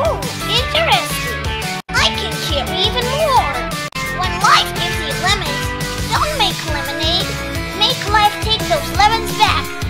Oh, interesting. I can carry even more. When life gives you lemons, don't make lemonade. Make life take those lemons back.